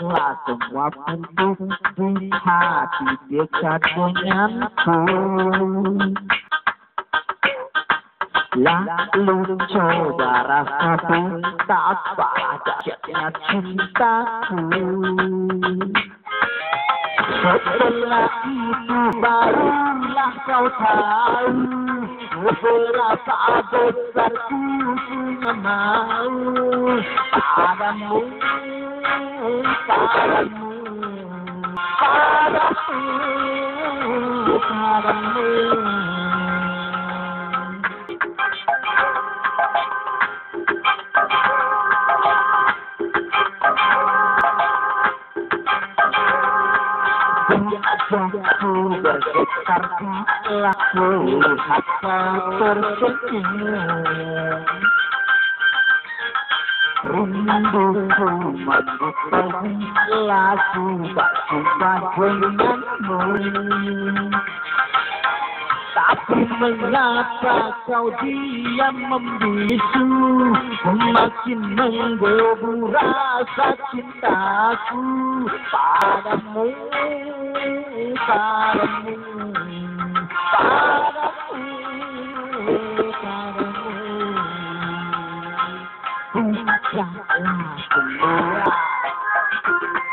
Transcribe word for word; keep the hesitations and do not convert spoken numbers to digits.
bukalah semua pintu di hati dekat denganku. Lalu coba rasaku betapa dahsyatnya cintaku. Setelah itu barulah kau tahu berapa besar ku punya mau padamu, padamu, padamu, padamu. Wajahku bergetar bila kulihat kau tersenyum. Rinduku mengutai lagu berjumpa denganmu. Tapi mengapa kau diam membisu, semakin menggebu rasa cintaku padamu, padamu, padamu, padamu. Bukalah semua